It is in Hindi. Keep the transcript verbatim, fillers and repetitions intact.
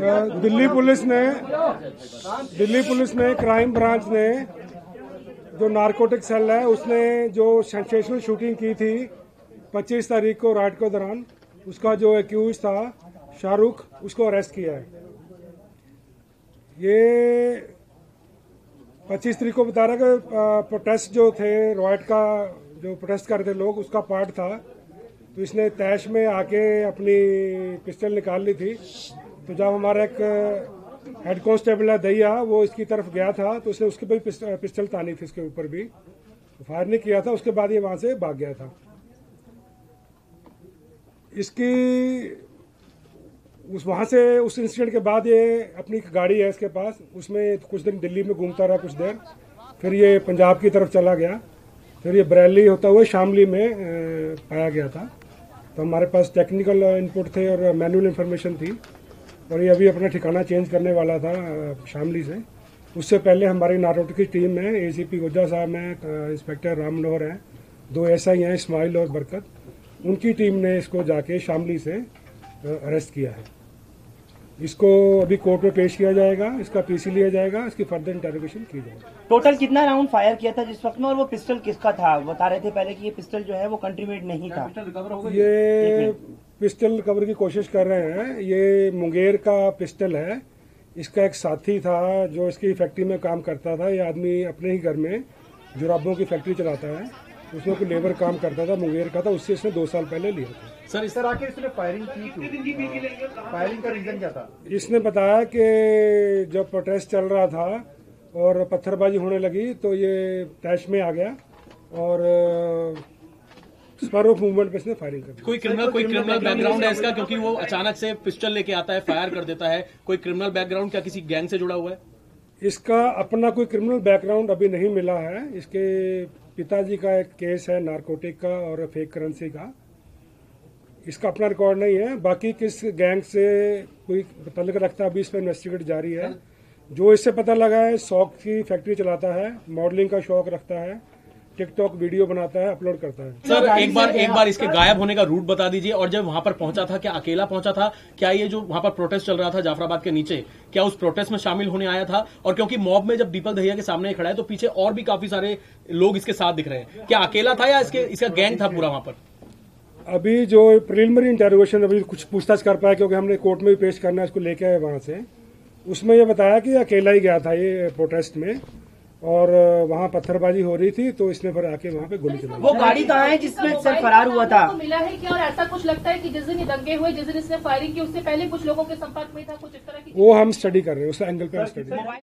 दिल्ली पुलिस ने दिल्ली पुलिस ने क्राइम ब्रांच ने जो नारकोटिक सेल है उसने जो सेंसेशनल शूटिंग की थी पच्चीस तारीख को रात के दौरान, उसका जो एक्यूज था शाहरुख, उसको अरेस्ट किया है। ये पच्चीस तारीख को बता रहा कि प्रोटेस्ट जो थे रॉयट का, जो प्रोटेस्ट कर रहे थे लोग, उसका पार्ट था। तो इसने तैश में आके अपनी पिस्टल निकाल ली थी। तो जब हमारा एक हेड कांस्टेबल है दैया, वो इसकी तरफ गया था तो उसने उसके भी पिस्टल तानी थी, उसके ऊपर भी तो फायर नहीं किया था। उसके बाद ये वहां से भाग गया था। इसकी उस वहां से उस इंसिडेंट के बाद ये अपनी एक गाड़ी है इसके पास, उसमें कुछ दिन दिल्ली में घूमता रहा कुछ देर, फिर ये पंजाब की तरफ चला गया, फिर ये बरेली होता हुआ शामली में पाया गया था। तो हमारे पास टेक्निकल इनपुट थे और मैनुअल इंफॉर्मेशन थी, और ये अभी अपना ठिकाना चेंज करने वाला था शामली से। उससे पहले हमारी नारकोटिक की टीम है, एसीपी गोजा साहब हैं, इंस्पेक्टर राम मनोहर हैं, दो एसआई हैं इस्माइल और बरकत, उनकी टीम ने इसको जाके शामली से अरेस्ट किया है। इसको अभी कोर्ट में पेश किया जाएगा, इसका पीसी लिया जाएगा, इसकी फर्दर इंटेरोगेशन की जाएगी। टोटल कितना राउंड फायर किया था जिस वक्त में, और वो पिस्टल किसका था? बता रहे थे पहले कि ये पिस्टल जो है वो कंट्री मेड नहीं था। ये पिस्टल रिकवर की कोशिश कर रहे हैं। ये मुंगेर का पिस्टल है। इसका एक साथी था जो इसकी फैक्ट्री में काम करता था। ये आदमी अपने ही घर में जुराबों की फैक्ट्री चलाता है, उसमें कोई लेबर काम करता था, मुंगेर का था। उससे इसने दो साल पहले लिया था। सर इस तरह के इसने फायरिंग की क्यों? फायरिंग का रीजन क्या था? इसने बताया कि जब प्रोटेस्ट चल रहा था और पत्थरबाजी होने लगी तो ये तैश में आ गया और स्पर ऑफ मूवमेंट पे इसने फायरिंग कर दी। कोई क्रिमिनल कोई क्रिमिनल बैकग्राउंड है इसका, क्योंकि वो अचानक से पिस्टल लेके आता है, फायर कर देता है। कोई क्रिमिनल बैकग्राउंड क्या किसी गैंग से जुड़ा हुआ है? इसका अपना कोई क्रिमिनल बैकग्राउंड अभी नहीं मिला है। इसके पिताजी का एक केस है नारकोटिक का और फेक करेंसी का, इसका अपना रिकॉर्ड नहीं है। बाकी किस गैंग से कोई तल्लुक रखता है अभी इस पर इन्वेस्टिगेट जारी है। जो इससे पता लगा है, शौक की फैक्ट्री चलाता है, मॉडलिंग का शौक रखता है, टिकटॉक वीडियो बनाता है, अपलोड करता है। सर एक बार एक बार इसके गायब होने का रूट बता दीजिए, और जब वहां पर पहुंचा था क्या अकेला पहुंचा था? क्या ये जो वहां पर प्रोटेस्ट चल रहा था जाफराबाद के नीचे, क्या उस प्रोटेस्ट में शामिल होने आया था? और क्योंकि मॉब में जब दीपक दहिया के सामने खड़ा है तो पीछे और भी काफी सारे लोग इसके साथ दिख रहे हैं, क्या अकेला था या इसके इसका गैंग था पूरा वहां पर? अभी जो प्रिलिमिनरी इंटेरोगेशन अभी कुछ पूछताछ कर पाया, क्योंकि हमने कोर्ट में भी पेश करना है, इसको लेके आए वहां से। उसमें ये बताया कि अकेला ही गया था ये प्रोटेस्ट में, और वहाँ पत्थरबाजी हो रही थी तो इसने फिर आके वहाँ पे गोली चलाई। वो गाड़ी कहाँ है जिसमें सर फरार हुआ था? मिला है क्या? और ऐसा कुछ लगता है कि जिस दिन ये दंगे हुए, जिस दिन इसने फायरिंग की, उससे पहले कुछ लोगों के संपर्क में था, कुछ इस तरह की? वो हम स्टडी कर रहे हैं, उस एंगल पे स्टडी।